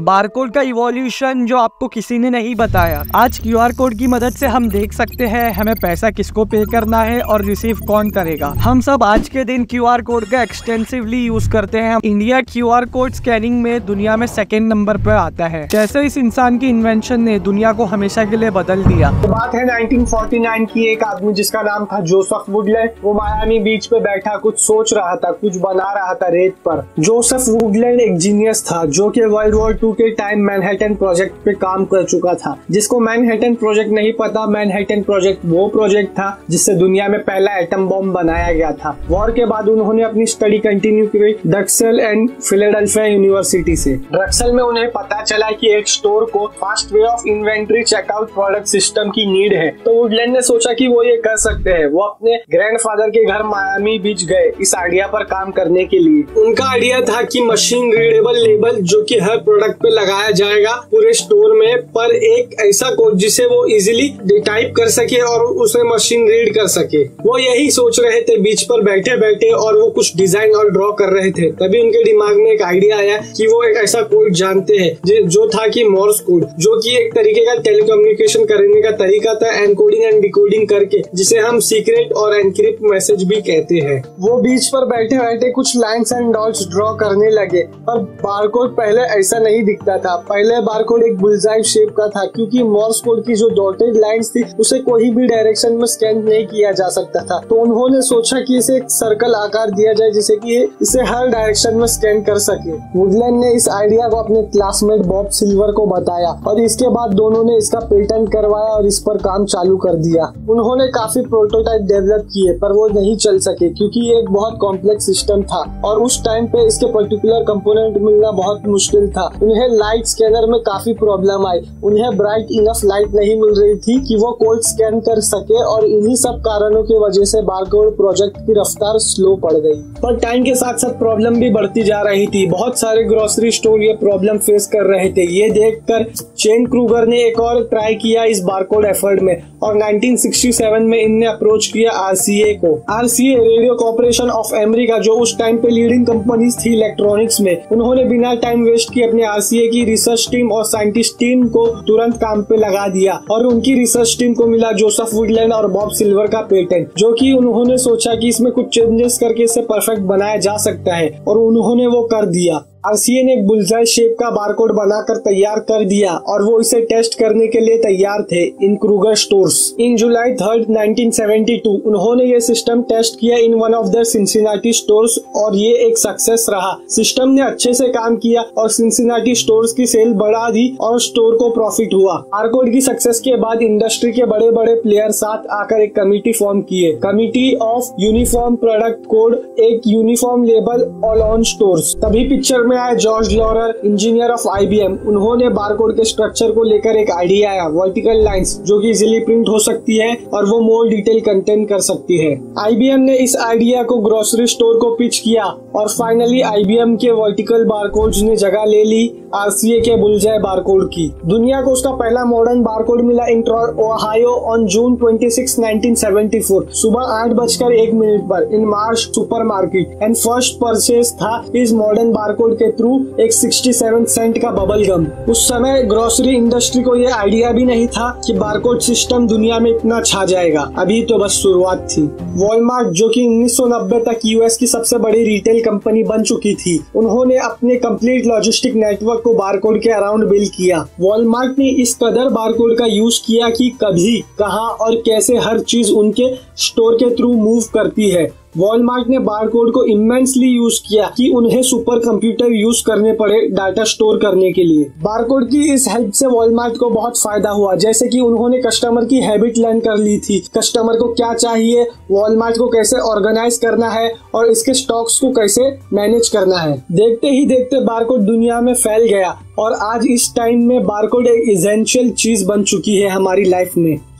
Barcode का evolution जो आपको किसी ने नहीं बताया। आज क्यूआर कोड की मदद से हम देख सकते हैं हमें पैसा किसको पे करना है और रिसीव कौन करेगा। हम सब आज के दिन क्यूआर कोड का एक्सटेंसिवली यूज करते हैं। इंडिया क्यूआर कोड स्कैनिंग में दुनिया में सेकेंड नंबर पर आता है। कैसे इस इंसान की इन्वेंशन ने दुनिया को हमेशा के लिए बदल दिया। बात है 1949 की। एक आदमी जिसका नाम था जोसेफ वुडलैंड, वो मायामी बीच पे बैठा कुछ सोच रहा था, कुछ बना रहा था रेत पर। जोसेफ वुडलैंड एक जीनियस था जो कि वर्ल्ड वॉर 2 के टाइम मैनहट्टन प्रोजेक्ट पे काम कर चुका था। जिसको मैनहट्टन प्रोजेक्ट नहीं पता, मैनहट्टन प्रोजेक्ट वो प्रोजेक्ट था जिससे दुनिया में पहला एटम बॉम्ब बनाया गया था। वॉर के बाद उन्होंने अपनी स्टडी कंटिन्यू की ड्रक्सल एंड फिलाडेल्फिया यूनिवर्सिटी से। ड्रक्सल में उन्हें पता चला कि एक स्टोर को fast way of inventory checkout product system की नीड है। तो वुडलैंड ने सोचा कि वो ये कर सकते हैं। वो अपने ग्रैंडफादर के घर मायामी बीच गए इस आइडिया पर काम करने के लिए। उनका आइडिया था कि मशीन रीडेबल लेबल जो कि हर प्रोडक्ट पे लगाया जाएगा पूरे स्टोर में, पर एक ऐसा कोड जिसे वो इजीली टाइप कर सके और उसे मशीन रीड कर सके। वो यही सोच रहे थे बीच पर बैठे बैठे, और वो कुछ डिजाइन और ड्रॉ कर रहे थे। तभी उनके दिमाग में एक आइडिया आया कि वो एक ऐसा कोड जानते हैं जो था कि मोर्स कोड, जो कि एक तरीके का टेलीकम्युनिकेशन करने का तरीका था, एनकोडिंग एंड डिकोडिंग करके, जिसे हम सीक्रेट और एनक्रिप्ट मैसेज भी कहते हैं। वो बीच पर बैठे बैठे कुछ लाइन्स एंड डॉट्स ड्रॉ करने लगे, पर बारकोड पहले ऐसा नहीं दिखता था। पहले बारकोड एक बुलजाई शेप का था, क्योंकि मोर्स कोड की जो डॉटेड लाइंस थी उसे कोई भी डायरेक्शन में स्कैन नहीं किया जा सकता था। तो उन्होंने सोचा कि इसे एक सर्कल आकार दिया जाए जिसे कि इसे हर डायरेक्शन में स्कैन कर सके। वुडलैंड ने इस आइडिया को अपने क्लासमेट बॉब सिल्वर को बताया और इसके बाद दोनों ने इसका पेटेंट करवाया और इस पर काम चालू कर दिया। उन्होंने काफी प्रोटोटाइप डेवलप किए, पर वो नहीं चल सके क्योंकि ये एक बहुत कॉम्प्लेक्स सिस्टम था और उस टाइम पे इसके पर्टिकुलर कंपोनेंट मिलना बहुत मुश्किल था। उन्हें लाइट स्कैनर में काफी प्रॉब्लम आई। उन्हें ब्राइट इनफ लाइट नहीं मिल रही थी कि वो कोड स्कैन कर सके, और इन्हीं सब कारणों की वजह से बारकोड प्रोजेक्ट की रफ्तार स्लो पड़ गई। पर टाइम के साथ साथ प्रॉब्लम भी बढ़ती जा रही थी। बहुत सारे ग्रोसरी स्टोर ये प्रॉब्लम फेस कर रहे थे। ये देखकर चेन क्रूगर ने एक और ट्राई किया इस बारकोड एफर्ट में, और 1967 में इनने अप्रोच किया आरसीए को। RCA radio corporation of America, जो उस टाइम पे लीडिंग कंपनीज थी इलेक्ट्रॉनिक्स में। उन्होंने बिना टाइम वेस्ट किए अपने आरसीए की रिसर्च टीम और साइंटिस्ट टीम को तुरंत काम पे लगा दिया, और उनकी रिसर्च टीम को मिला जोसेफ वुडलैंड और बॉब सिल्वर का पेटेंट, जो कि उन्होंने सोचा कि इसमें कुछ चेंजेस करके इसे परफेक्ट बनाया जा सकता है, और उन्होंने वो कर दिया। आरसीए ने एक बुलजाई शेप का बारकोड बनाकर तैयार कर दिया और वो इसे टेस्ट करने के लिए तैयार थे इन क्रूगर स्टोर्स। इन जुलाई 3, 1972 उन्होंने ये सिस्टम टेस्ट किया in one of the Cincinnati stores, और ये एक सक्सेस रहा। सिस्टम ने अच्छे से काम किया और सिंसिनाटी स्टोर्स की सेल बढ़ा दी और स्टोर को प्रॉफिट हुआ। बारकोड की सक्सेस के बाद इंडस्ट्री के बड़े बड़े प्लेयर साथ आकर एक कमिटी फॉर्म किए, committee of uniform product code, एक uniform label all on stores. तभी पिक्चर आया George Laurer, engineer of IBM. उन्होंने बारकोड के स्ट्रक्चर को लेकर एक आइडिया आया, वर्टिकल लाइंस जो कि इजीली प्रिंट हो सकती है और वो मोर डिटेल कंटेंट कर सकती है। आईबीएम ने इस आइडिया को ग्रोसरी स्टोर को पिच किया और फाइनली आईबीएम के वर्टिकल बारकोड्स ने जगह ले ली आरसीए के बुलजाई बारकोड की। दुनिया को उसका पहला मॉडर्न बारकोड मिला इन ओहायो ऑन जून 26, 1974 सुबह 8:01 पर in Marsh supermarket, and first purchase था इस मॉडर्न बारकोड के थ्रू एक 67 सेंट का बबल गम। उस समय ग्रोसरी इंडस्ट्री को यह आइडिया भी नहीं था कि बारकोड सिस्टम दुनिया में इतना छा जाएगा। अभी तो बस शुरुआत थी। वॉलमार्ट, जो कि 1990 तक यूएस की सबसे बड़ी रिटेल कंपनी बन चुकी थी, उन्होंने अपने कंप्लीट लॉजिस्टिक नेटवर्क को बारकोड के अराउंड बिल्ड किया। वॉलमार्ट ने इस कदर बारकोड का यूज किया कि कभी, कहां और कैसे हर चीज उनके स्टोर के थ्रू मूव करती है। वॉलमार्ट ने बारकोड को इमेंसली यूज किया कि उन्हें सुपर कंप्यूटर यूज करने पड़े डाटा स्टोर करने के लिए। बारकोड की इस हेल्प से वॉलमार्ट को बहुत फायदा हुआ, जैसे कि उन्होंने कस्टमर की हैबिट लर्न कर ली थी, कस्टमर को क्या चाहिए, वॉलमार्ट को कैसे ऑर्गेनाइज करना है और इसके स्टॉक्स को कैसे मैनेज करना है। देखते ही देखते बारकोड दुनिया में फैल गया और आज इस टाइम में बारकोड एक एसेंशियल चीज बन चुकी है हमारी लाइफ में।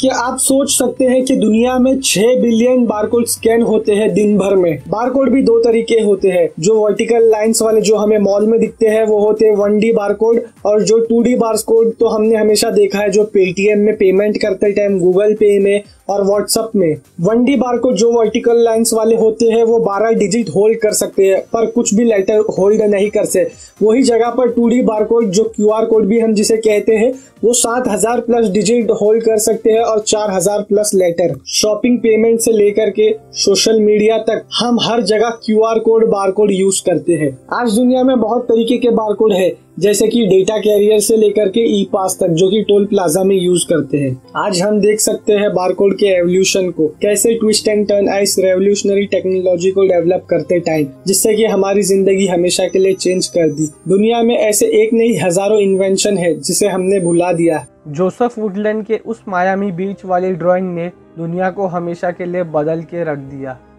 कि आप सोच सकते हैं कि दुनिया में 6 बिलियन बारकोड स्कैन होते हैं दिन भर में। बारकोड भी दो तरीके होते हैं, जो वर्टिकल लाइंस वाले जो हमें मॉल में दिखते हैं वो होते हैं 1D बारकोड, और जो 2D बारकोड तो हमने हमेशा देखा है जो पेटीएम में पेमेंट करते टाइम, गूगल पे में और व्हाट्सएप में। 1D बारकोड जो वर्टिकल लाइंस वाले होते हैं वो 12 डिजिट होल्ड कर सकते हैं पर कुछ भी लेटर होल्ड नहीं कर सकते। वही जगह पर 2D बारकोड जो QR कोड भी हम जिसे कहते हैं वो 7000 प्लस डिजिट होल्ड कर सकते हैं और 4000 प्लस लेटर। शॉपिंग, पेमेंट से लेकर के सोशल मीडिया तक हम हर जगह QR कोड, बारकोड यूज करते हैं। आज दुनिया में बहुत तरीके के बारकोड है, जैसे कि डेटा कैरियर से लेकर के ई पास तक जो कि टोल प्लाजा में यूज करते हैं। आज हम देख सकते हैं बारकोड के एवोल्यूशन को, कैसे ट्विस्ट एंड टर्न इस रेवोल्यूशनरी टेक्नोलॉजी को डेवलप करते टाइम, जिससे कि हमारी जिंदगी हमेशा के लिए चेंज कर दी। दुनिया में ऐसे एक नहीं हजारों इन्वेंशन है जिसे हमने भुला दिया। जोसेफ वुडलैंड के उस मायामी बीच वाली ड्राइंग ने दुनिया को हमेशा के लिए बदल के रख दिया।